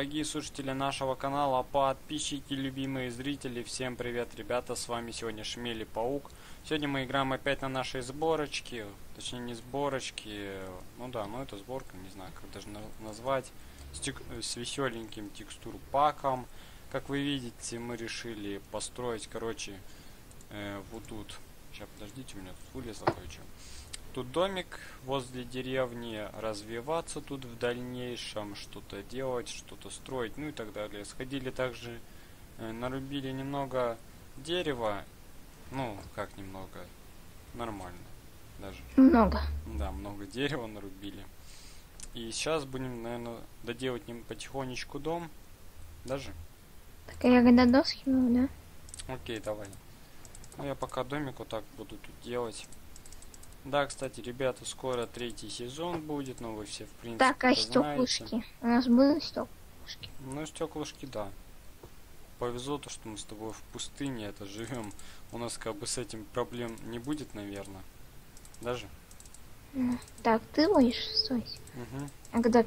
дорогие слушатели нашего канала, подписчики, любимые зрители, всем привет, ребята, с вами сегодня Шмель и Паук. Сегодня мы играем опять на нашей сборочке, точнее не сборочке, ну да, ну это сборка, не знаю как даже назвать, с веселеньким текстур паком. Как вы видите, мы решили построить, короче, вот тут, сейчас подождите, у меня тут вылезло кое-что. Тут домик возле деревни, развиваться тут в дальнейшем, что-то делать, что-то строить, ну и так далее. Сходили также, нарубили немного дерева, ну как немного, нормально даже. Много. Да, много дерева нарубили. И сейчас будем, наверное, доделать потихонечку дом, даже. Так я когда доски могу, да? Окей, давай. Ну я пока домик вот так буду тут делать. Да, кстати, ребята, скоро 3-й сезон будет, но вы все, в принципе, Так, а знаете. стеклышки? У нас будут стеклышки? Ну, стеклышки, да. Повезло то, что мы с тобой в пустыне это живем. У нас как бы с этим проблем не будет, наверное. Даже? Так, ты будешь строить? Угу. А когда?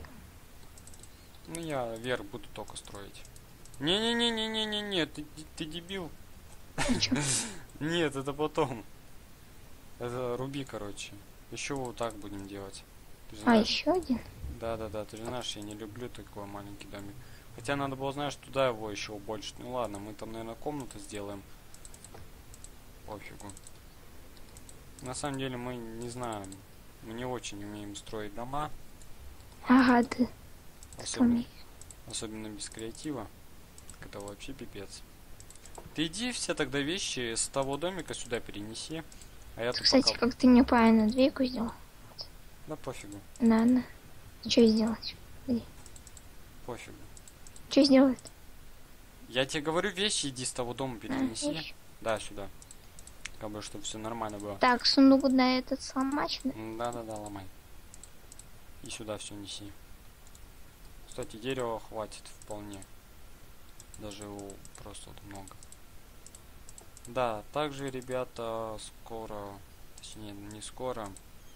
Ну, я вверх буду только строить. Не-не-не-не-не-не-не, ты дебил. Нет, это потом. Это руби, короче. Еще вот так будем делать. Еще один? Да, ты же знаешь, я не люблю такой маленький домик. Хотя надо было, знаешь, туда его еще больше. Ну ладно, мы там, наверное, комнату сделаем. Пофигу. На самом деле мы не знаем. Мы не очень умеем строить дома. Ага, ты. Особенно без креатива. Это вообще пипец. Ты иди все тогда вещи с того домика сюда перенеси. А я Кстати, пока... как ты неправильно двойку сделал. Да пофигу. Надо. Что сделать? Где? Пофигу. Что сделать? Я тебе говорю, вещи иди с того дома перенеси. Да, сюда. Как бы, чтобы все нормально было. Так, сундук на этот сломать? Да, ломай. И сюда все неси. Кстати, дерева хватит вполне. Даже его просто вот много. Да, также, ребята, скоро, точнее, не скоро,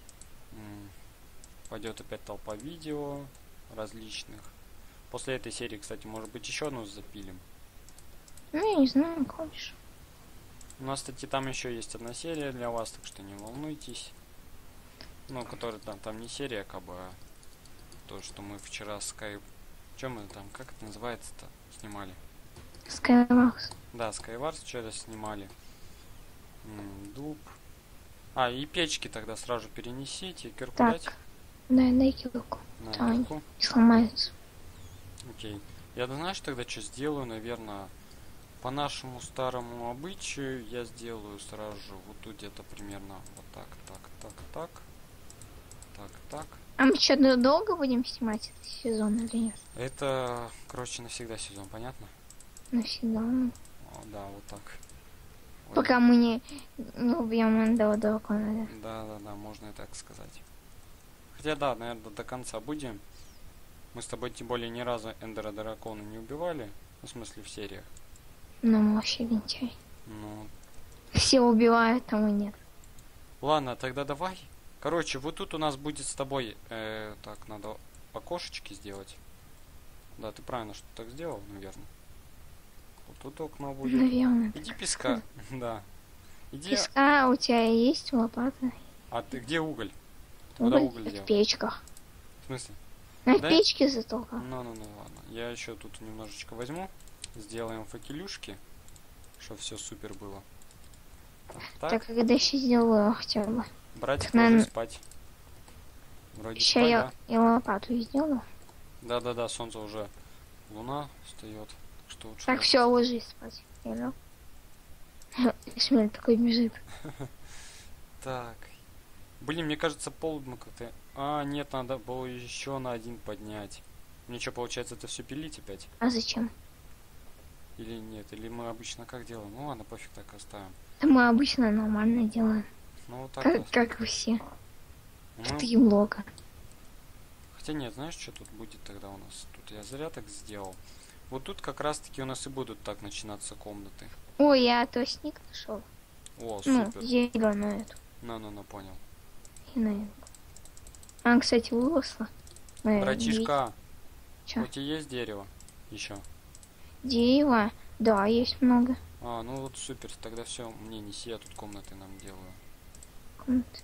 пойдет опять толпа видео различных. После этой серии, кстати, может быть, еще одну запилим. Ну, я не знаю, хочешь. У нас, кстати, там еще есть одна серия для вас, так что не волнуйтесь. Ну, которая там не серия, как бы, а то, что мы вчера Sky... Чем мы там, как это называется-то, снимали? Skywars. Да, Skywars вчера снимали. Дуб. А, и печки тогда сразу перенесите. Кирку дать? Дай кирку. На кирку. Не сломается. Окей. Я, знаешь, тогда что сделаю, наверное, по нашему старому обычаю я сделаю сразу же вот тут где-то примерно вот так. А мы что, долго будем снимать этот сезон или нет? Это, короче, навсегда сезон, понятно? Навсегда. О, да, вот так. Ой. Пока мы не убьем Эндера дракона, да? Да, можно и так сказать. Хотя да, наверное, до конца будем. Мы с тобой тем более ни разу Эндера дракона не убивали. Ну, в смысле, в сериях. Ну, мы вообще лентяй. Ну. Все убивают, а мы нет. Ладно, тогда давай. Короче, вот тут у нас будет с тобой... так, надо окошечки сделать. Да, ты правильно что так сделал, наверное. Вот тут окно будет. Наверное. Иди песка. Да. Иди... Песка у тебя есть лопата? А ты где уголь? Ты куда уголь в делал? печках. В смысле? На да? печке затолкал. Ну, ладно. Я еще тут немножечко возьму. Сделаем факелюшки. Чтобы все супер было. Так, когда еще сделаю хотя бы. Братик, ложись спать. Вроде сейчас я и лопату сделаю. Да, солнце уже. Луна встает. Что лучше. Так, все, ложись спать. Шмель такой бежит. Так. Блин, мне кажется, полдня как-то... А, нет, надо было еще на один поднять. Мне что, получается, это все пилить опять? А зачем? Или нет? Или мы обычно как делаем? Ну ладно, пофиг, так оставим. Да мы обычно нормально делаем. Ну вот так. Как и все. Мы... Ты много. Хотя нет, знаешь, что тут будет тогда у нас? Тут я зря так сделал. Вот тут как раз таки у нас и будут так начинаться комнаты. Ой, я тростник нашел. О, супер. Ну, зеленую эту. Ну, понял. И на эту. Она, кстати, выросла. Братишка, Чё? у тебя есть дерево? Еще. Дерево. Да, есть много. А, ну вот супер, тогда все, мне неси, я тут комнаты нам делаю. Комнат.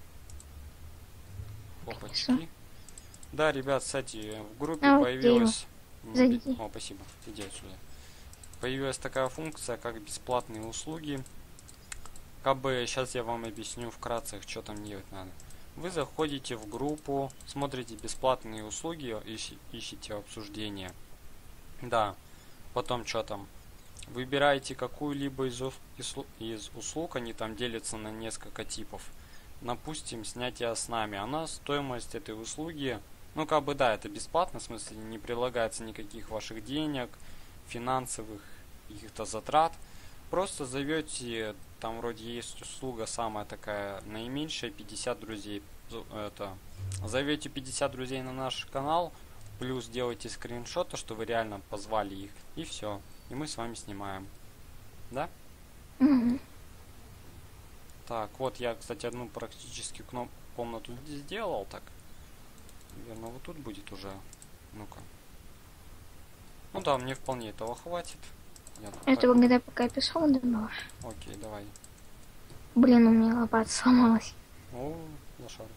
Опачки. Да, ребят, кстати, в группе А, вот появилась... Зайди. О, спасибо, иди отсюда. Появилась такая функция, как бесплатные услуги. Как бы сейчас я вам объясню вкратце, что там делать надо. Вы заходите в группу, смотрите бесплатные услуги, ищите обсуждение. Да, потом что там? Выбираете какую-либо из услуг, они там делятся на несколько типов. Допустим, снятие с нами. Она, стоимость этой услуги, ну как бы да, это бесплатно, в смысле не прилагается никаких ваших денег, финансовых каких-то затрат. Просто зовете, там вроде есть услуга самая такая наименьшая, 50 друзей. Это, зовете 50 друзей на наш канал, плюс делаете скриншоты, что вы реально позвали их, и все. И мы с вами снимаем. Да? Угу. Так, вот я, кстати, одну практически комнату сделал, так. Наверное, вот тут будет уже. Ну-ка. Ну да, мне вполне этого хватит. Это когда пока песок добывал. Окей, давай. Блин, у меня лопата сломалась. О, лошара.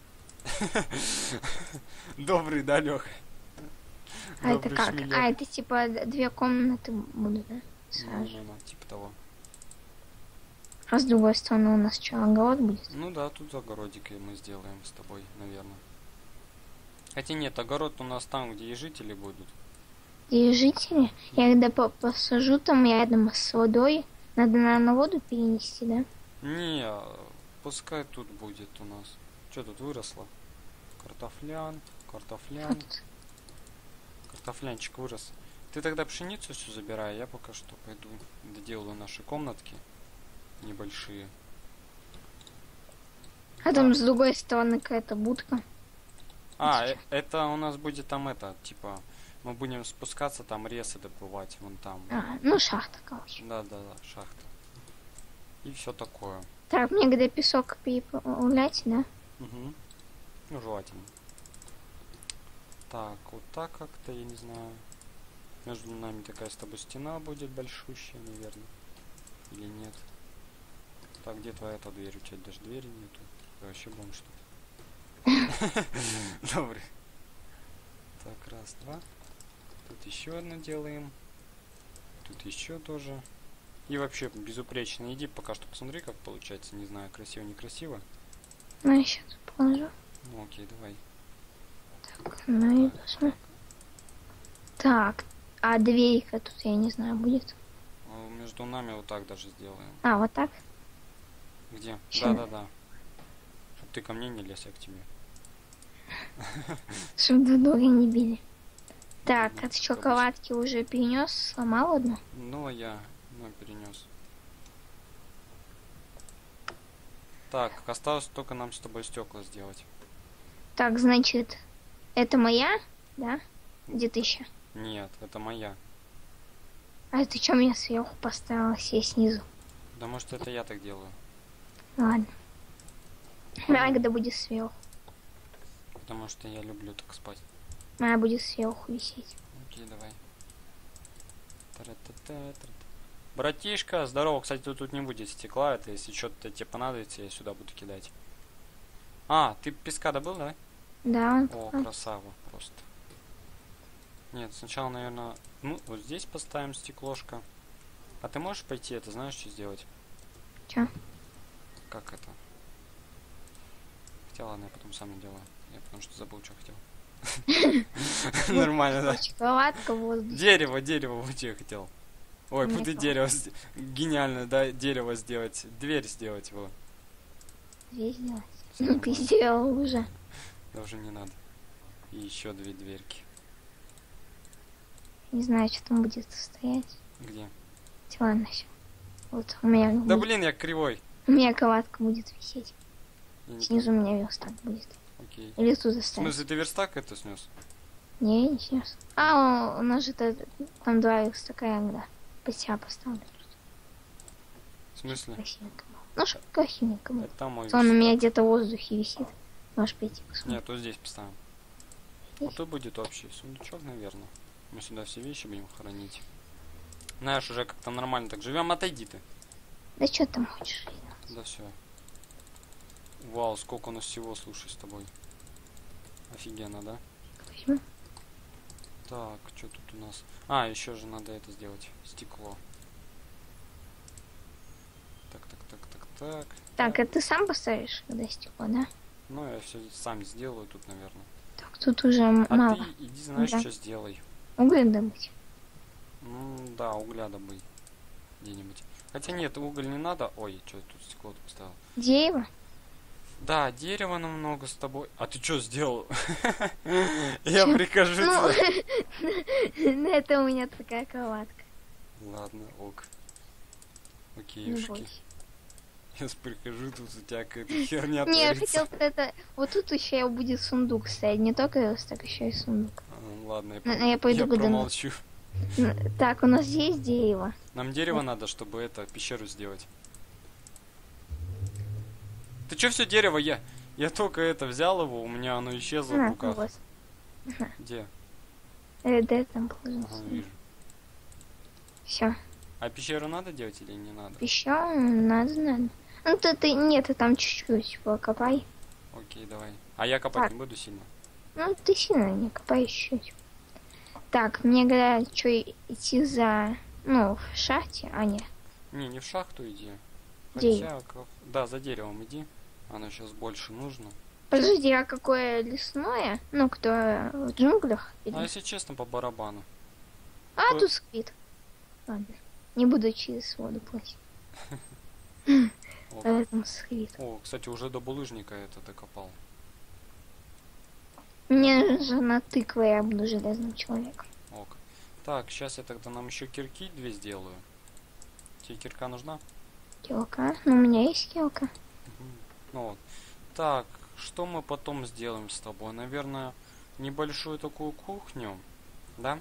Добрый, да, Лёха? А это как? А, это типа 2 комнаты будут, да? Ну, типа того. А с другой стороны у нас что, огород будет? Ну да, тут огородик и мы сделаем с тобой, наверное. Хотя нет, огород у нас там, где и жители будут. И жители? Я когда посажу там рядом с водой, надо, наверное, воду перенести, да? Не, пускай тут будет у нас. Что тут выросло? Картофлян. Картофлянчик вырос. Ты тогда пшеницу всю забирай, я пока что пойду доделаю наши комнатки небольшие. А там с другой стороны какая-то будка. А, это у нас будет там это, типа, мы будем спускаться, там ресы добывать, вон там. А, ну шахта, короче. Да, шахта. И все такое. Так, мне когда песок переплавлять, да? Угу. Ну, желательно. Так, вот так как-то, я не знаю. Между нами такая с тобой стена будет большущая, наверное. Или нет? Так, где твоя-то дверь? У тебя даже двери нету. Ты вообще бомж, что ли? Добрый. Так, раз, два. Тут еще одно делаем. Тут еще тоже. И вообще безупречно. Иди пока что посмотри, как получается. Не знаю, красиво, некрасиво. Ну, я сейчас положу. Ну, окей, давай. Так, ну и посмотрим. Так, а дверька тут, я не знаю, будет? Между нами вот так даже сделаем. А, вот так? Где? Чё? Да. Чтоб ты ко мне не лез, я к тебе. Чтоб друг друга не били. Так, Ну, а ты что, кроватки уже перенес? Сломал одну? Ну, я перенес. Так, осталось только нам с тобой стекла сделать. Так, значит, это моя, да? Где ты еще? Нет, это моя. А ты что меня сверху поставила, себе снизу? Да может это я так делаю. Ладно. Моя когда будет сверху. Потому что я люблю так спать. Моя будет сверху висеть. Окей, давай. Братишка, здорово. Кстати, тут не будет стекла. Это если что-то тебе понадобится, я сюда буду кидать. А, ты песка добыл, да? Да. О, красава просто. Нет, сначала, наверное, ну, вот здесь поставим стеклошко. А ты можешь пойти, это знаешь, что сделать? Чё? Как это? Хотя ладно, я потом сам делаю. Я потому что забыл, что хотел. Нормально, да. Кроватка, воздух. Дерево, вот что я хотел. Ой, Мне буду дерево. Гениально, да, дерево сделать. Дверь сделать его. Дверь сделать? Ну ты сделал уже. Да уже не надо. И еще 2 дверки. Не знаю, что там будет стоять. Где? Ладно, все. Вот у меня. Да блин, я кривой. У меня кроватка будет висеть. Я не Снизу у меня верстак будет. Окей. Или тут В оставить. смысле, ты верстак это снес? Не, не снес. А, у нас же там 2 верстака, я когда под себя поставлю. В смысле? Красивенько было. Ну, что красивенько было. Это мой Он у меня верстак. где-то в воздухе висит. Можешь пойти посмотреть. Нет, вот здесь поставим. Вот тут будет общий сундучок, наверное. Мы сюда все вещи будем хранить. Знаешь, уже как-то нормально так живем. Отойди ты. Да что там хочешь? Да все. Вау, сколько у нас всего, слушай, с тобой. Офигенно, да? Возьму. Так, что тут у нас? А, еще же надо это сделать. Стекло. Так. Так, это ты сам поставишь, когда стекло, да? Ну, я все сам сделаю тут, наверное. Так, тут уже А мало. ты иди, знаешь, Да. что сделай. Уголь добыть. Ну, да, угля добыть где-нибудь. Хотя нет, уголь не надо. Ой, что я тут стекло поставил? Дерево? Да, дерева намного с тобой. А ты что сделал? Я прикажу Ну, тебе. на это у меня такая кроватка. Ладно, ок. Не Окейушки. бойся. Я прихожу, тут у тебя какая-то херня Не, я творится. хотел это... Вот тут еще будет сундук стоять. Не только верстак, еще и сундук. Ладно, Я пойду я куда-нибудь. промолчу. Так, у нас есть дерево. Нам дерево надо, чтобы это, пещеру сделать. Ты чё все дерево? Я только это взял его, у меня оно исчезло в На, руках. вот. Где? Да, там положил. Ага, вижу. Все. А пещеру надо делать или не надо? Еще надо. Ну, ты нет, ты там чуть-чуть покопай. Окей, давай. А я копать Так. не буду сильно. Ну, ты сильно не копай чуть-чуть. Так, мне говорят, что идти за... Ну, в шахте, а нет. Не в шахту иди. Дерево. Хотя, да, за деревом иди. Оно сейчас больше нужно. Подожди, а какое лесное? Ну, кто в джунглях? Или... А если честно, по барабану. А, то- тут сквит. Ладно. Не буду через воду платить. О, Поэтому сквит. О, кстати, уже до булыжника это докопал. Мне же на тыкве я буду железным человеком. Ок. Так, сейчас я тогда нам еще кирки 2 сделаю. Тебе кирка нужна? Килка. Ну, у меня есть килка. Ну вот. Так, что мы потом сделаем с тобой? Наверное, небольшую такую кухню. Да?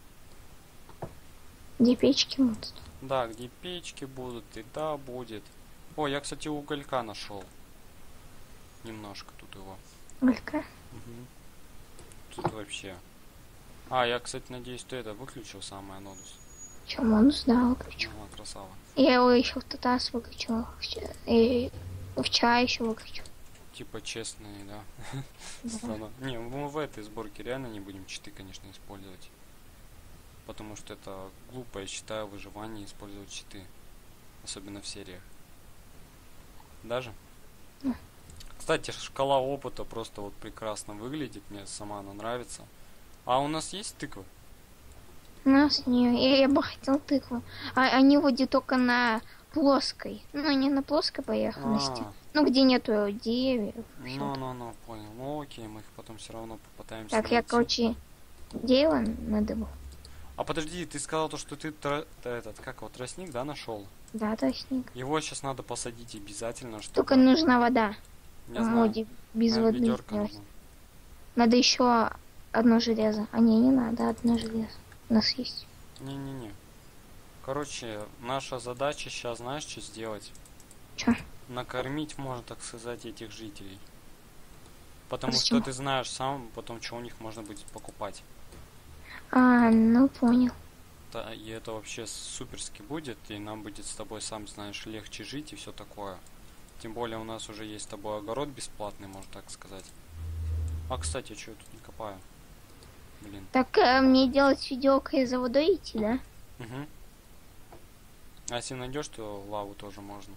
Где печки будут. Да, где печки будут, еда будет. О, я, кстати, уголька нашел. Немножко тут его. Только. Мгм. Тут вообще. А, я, кстати, надеюсь, ты это выключил самое нодус. Че, монус, да, выключил. Ага, красава. Я его еще в тот раз выключил. И вчера еще выключил. Типа честные, да. Да. Странно. Не, мы в этой сборке реально не будем читы, конечно, использовать. Потому что это глупо, я считаю, выживание использовать читы. Особенно в сериях. Даже? Да. Кстати, шкала опыта просто вот прекрасно выглядит. Мне сама она нравится. А у нас есть тыквы? У нас не... Я бы хотел тыкву. А они вроде только на плоской. Ну, не на плоской поверхности. Ну, где нету деревьев. всё. Ну, понял. Ну окей, мы их потом все равно попытаемся Так, я, найти. короче, дерево надыбал. А подожди, ты сказал то, что ты этот, как его, тростник, да, нашел? Да, тростник. Его сейчас надо посадить обязательно, чтобы... Только нужна вода. Я знаю. Вроде без Наверное, воды. ведерко сделать. нужно. Надо еще одно железо. А не надо одно железо. У нас есть. Не-не-не. Короче, наша задача сейчас, знаешь, что сделать? Чё? Накормить, можно так сказать, этих жителей. Потому Зачем? что ты знаешь сам, потом, что у них можно будет покупать. А, ну понял. Да, и это вообще суперски будет, и нам будет с тобой, сам знаешь, легче жить и все такое. Тем более у нас уже есть с тобой огород бесплатный, можно так сказать. А, кстати, что я тут не копаю? Блин. Так, мне делать видеока и за водой идти, да? Угу. А если найдешь, то лаву тоже можно.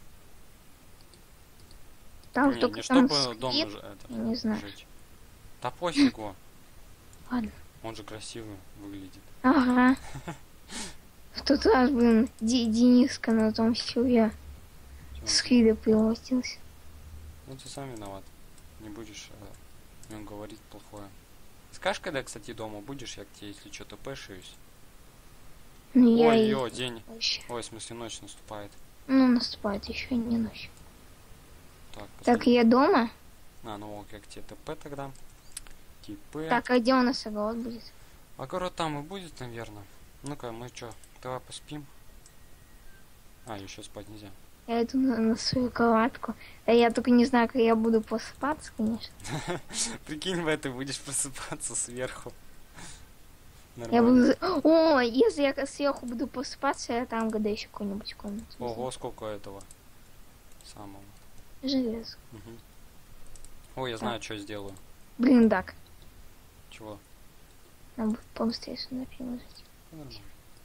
Там Не, только не там чтобы дом сквит. это, Я не знаю. жечь. Да пофигу. Ладно. Он же красивый выглядит. Ага. В тот раз, блин, Дениска на том я Чё с он- Хида превратился. Ну ты сам виноват. Не будешь о нем говорить плохое. Скажешь, когда, кстати, дома будешь, я к тебе, если что-то пэшаюсь. Ну, я Ой, и... ё, день. вообще. Ой, в смысле, ночь наступает. Ну, наступает еще не ночь. Так, Так, подожди. я дома. А, ну ок, я к тебе ТП тогда. ТП. Так, а где у нас огород будет? Огород там и будет, наверное. Ну-ка, мы что, давай поспим. А, еще спать нельзя. Я иду на свою кроватку. А я только не знаю, как я буду просыпаться, конечно. Прикинь, в этой будешь просыпаться сверху. Я буду... Нормально. О, если я сверху буду просыпаться, я там года еще какую-нибудь комнату. Ого, сколько этого самого. Железо. Мгм. Ой, я знаю, что сделаю. Блин, так. Чего? Надо будет побыстрее сюда приложить. Нормально.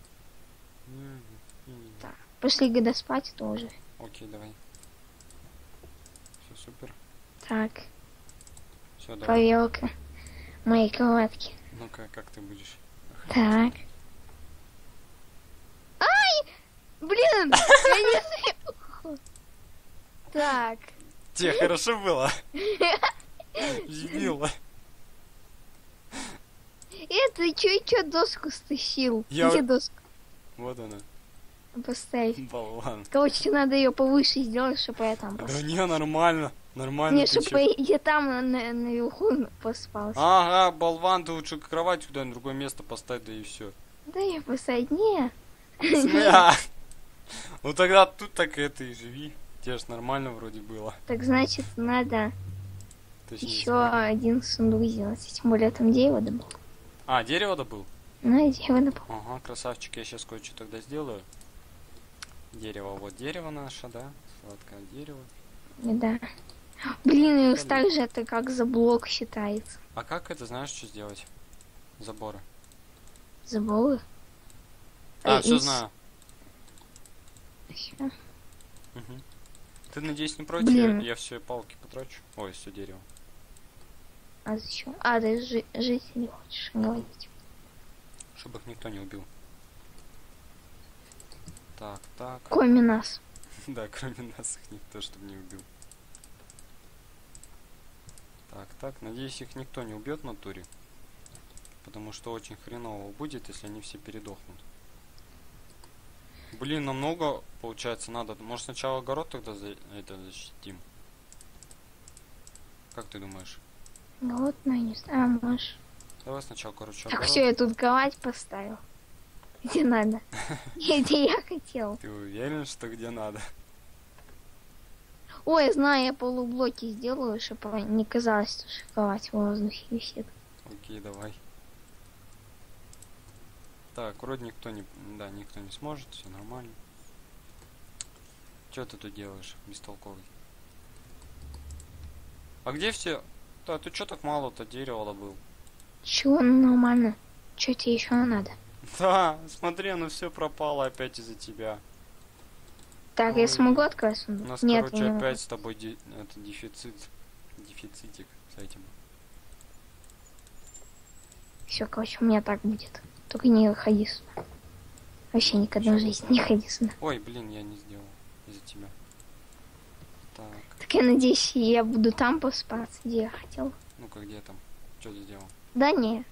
Так. Пошли года спать тоже. Окей, давай. Все супер. Так. Все, давай. Проверка моей кроватки. Ну-ка, как ты будешь? Так. Ай! Блин! Я не знаю. Так. Тебе хорошо было? Дебила. Это чё доску стащил? Я- Где доску? Вот она. Поставь. Болван. Короче, надо ее повыше сделать, чтобы я там Да поспал. не, нормально. Нормально. Не, ты чтобы чё? я там наверху поспался. Ага, болван, ты лучше кровать куда-нибудь в другое место поставь, да и все. Да я поставить не. Ну тогда тут так это и живи. Тебе ж нормально вроде было. Так значит, надо Точнее, еще смотри. один сундук сделать. Тем более там дерево добыл. А, дерево добыл? Ну, дерево добыл. Ага, красавчик, я сейчас кое-что тогда сделаю. Дерево, вот дерево наше, да? Сладкое дерево. Да. Блин, и также это как за блок считается. А как это, знаешь, что сделать? Заборы. Заборы? А, все знаю. Всё. Мгм. Ты, надеюсь, не против? Блин. Я все палки потрачу. Ой, все дерево. А зачем? А, ты жителей хочешь говорить. Чтобы их никто не убил. Так, так. Кроме нас. Да, кроме нас их никто, чтобы не убил. Так, так. Надеюсь, их никто не убьет в натуре. Потому что очень хреново будет, если они все передохнут. Блин, намного, получается, надо. Может, сначала огород тогда это защитим? Как ты думаешь? Ну вот, ну, не знаю, можешь. Давай сначала, короче, Так, огород. все, я тут кровать поставил. Где надо. Где я хотел. Ты уверен, что где надо? Ой, знаю, я полублоки сделаю, чтобы не казалось, что кровать в воздухе висит. Окей, давай. Так, вроде никто не... Да, никто не сможет, все нормально. Что ты тут делаешь, бестолковый? А где все... Да, ты что так мало-то дерева добыл? Чего, ну нормально. Что тебе еще надо? Да, смотри, оно все пропало опять из-за тебя. Так, Ой. я смогу открыть У сундук? нас, Нет, короче, я не опять с тобой это дефицит. Дефицитик с этим. Все, короче, у меня так будет. Только не ходи сюда. Вообще никогда в жизни не ходи сюда. Ой, блин, я не сделал из-за тебя. Так, Так я надеюсь, я буду там поспаться, где я хотел. ну-ка, где там? Что ты сделал? Да не.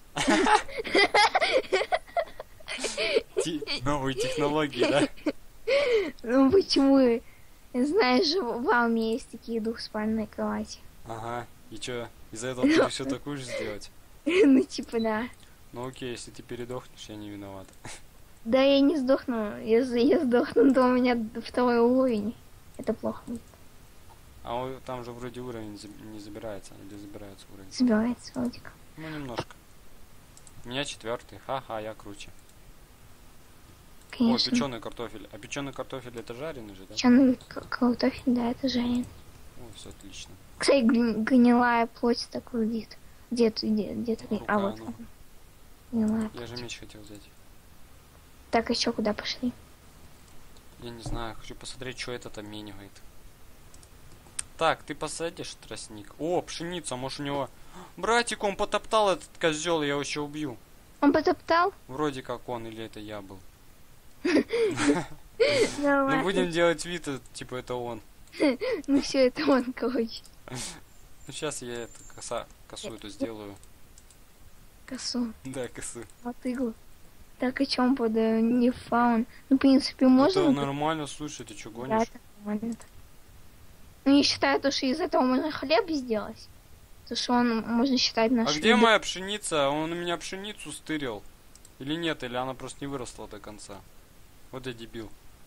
Новые технологии, да? Ну почему? Знаешь же, в армии есть такие двухспальные кровати. Ага, и чё, из-за этого ты решил такую же сделать? Ну типа да. Ну окей, если ты передохнешь, я не виноват. Да я не сдохну. Если я сдохну, то у меня второй уровень. Это плохо будет. А там же вроде уровень не забирается, или забирается уровень? Собирается вроде как. Ну немножко. У меня 4-й, ха-ха, я круче. О, Конечно. печеный картофель. А печеный картофель это жареный же, да? Печеный картофель, да, это жареный. О, все отлично. Кстати, гнилая плоть так выглядит. Где ты? Рука, А вот ну. она. Гнилая Я же плоть. меч хотел взять. Так, еще куда пошли? Я не знаю, хочу посмотреть, что это там менивает. Так, ты посадишь тростник? О, пшеница, может у него... Братик, он потоптал этот козел, я его еще убью. Он потоптал? Вроде как он, или это я был. Да Ну ладно. будем делать вид, типа это он. Ну все, это он, короче. Ну сейчас я это косу эту сделаю. Косу. Да, косу. От иглы. Так, и чем под не фаун? Ну, в принципе, можно. Это нормально, слушай, ты что Да, гонишь? это нормально. Ну, я считаю, то, что из этого можно хлеб сделать. То, что он, можно считать, А наш где моя пшеница? Он у меня пшеницу стырил. Или нет, или она просто не выросла до конца. Вот я дебил.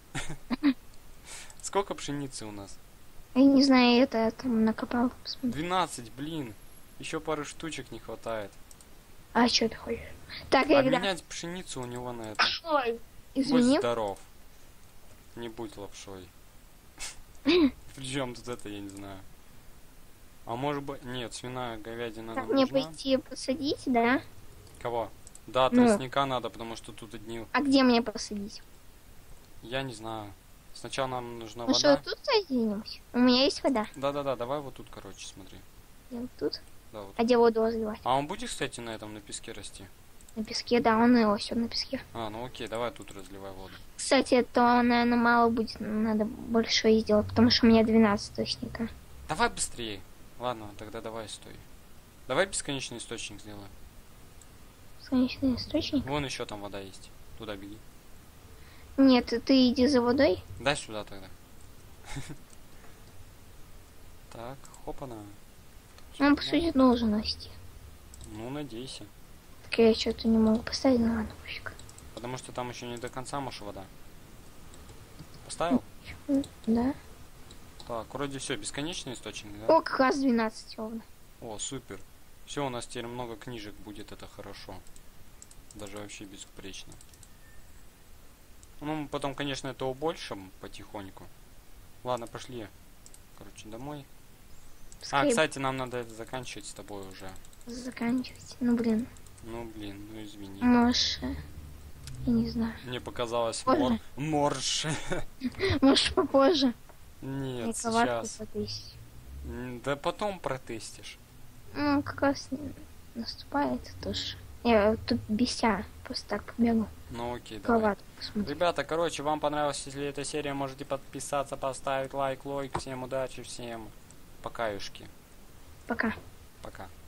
Сколько пшеницы у нас? Я не знаю, это я там накопал. Посмотри. 12, блин. Еще пары штучек не хватает. А что ты хочешь? Так, я Обменять пшеницу у него на это. Ой, Будь извини. здоров. Не будь лапшой. Причем тут это, я не знаю. А может быть... Нет, свиная говядина Так, нам мне нужна. пойти посадить, да? Кого? Да, Ну. тростника надо, потому что тут одни... А где мне посадить? Я не знаю. Сначала нам нужна Ну что, вода. тут садимся? У меня есть вода. Да-да-да, давай вот тут, короче, смотри. Я вот тут. Да, вот. А где воду разливать? А он будет, кстати, на этом, на песке расти? На песке, да, он его все на песке. А, ну окей, давай тут разливай воду. Кстати, это, наверное, мало будет. Надо больше сделать, потому что у меня 12 точника. Давай быстрее. Ладно, тогда давай стой. Давай бесконечный источник сделаем. Бесконечный источник? Вон еще там вода есть. Туда беги. Нет, ты иди за водой. Дай сюда тогда. Так, хопана. Он, по сути, должен расти. Ну, надейся. Так я что-то не могу поставить, ну ладно, пофиг. Потому что там еще не до конца, может, вода. Поставил? Да. Так, вроде все, бесконечный источник, да? О, как раз 12 ровно. О, супер. Все, у нас теперь много книжек будет, это хорошо. Даже вообще безупречно. Ну, мы потом, конечно, это убольшим потихоньку. Ладно, пошли. Короче, домой. Скорее кстати, нам надо это заканчивать с тобой уже. заканчивать. Ну, блин. Ну, блин, ну извини. Может, я не знаю. Мне показалось Позже. морж. Может, попозже. Нет, Я коварку сейчас. потестить. Да потом протестишь. Ну, как раз наступает тоже. Я тут беся, просто так побегу. Ну окей, давай. Коварку посмотрю. Ребята, короче, вам понравилась, если эта серия, можете подписаться, поставить лайк. Всем удачи, всем покаюшки. Пока. Пока.